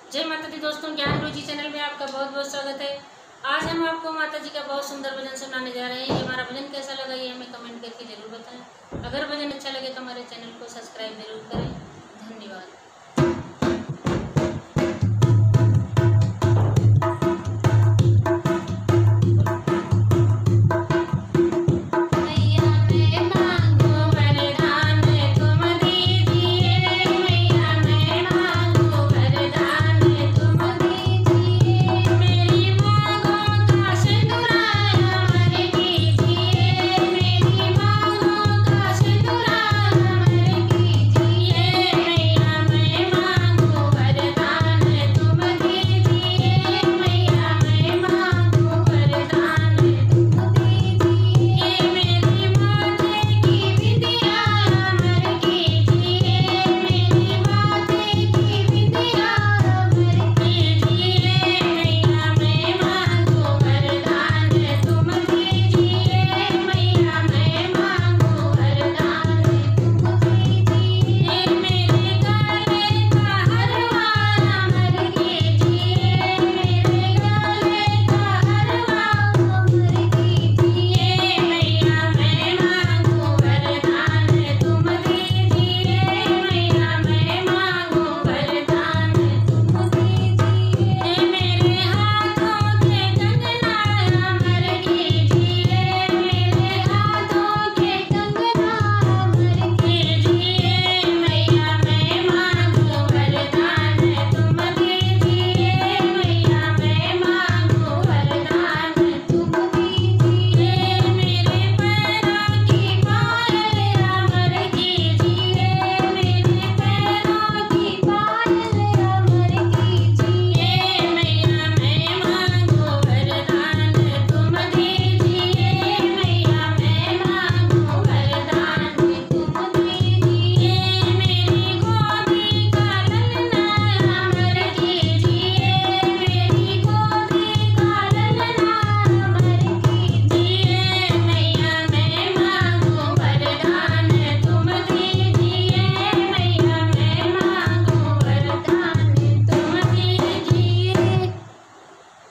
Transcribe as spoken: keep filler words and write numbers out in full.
जय माता दी दोस्तों, ज्ञान रुचि चैनल में आपका बहुत बहुत स्वागत है। आज हम आपको माता जी का बहुत सुंदर भजन सुनाने जा रहे हैं। ये हमारा भजन कैसा लगा ये हमें कमेंट करके जरूर बताएं। अगर भजन अच्छा लगे तो हमारे चैनल को सब्सक्राइब जरूर करें। धन्यवाद।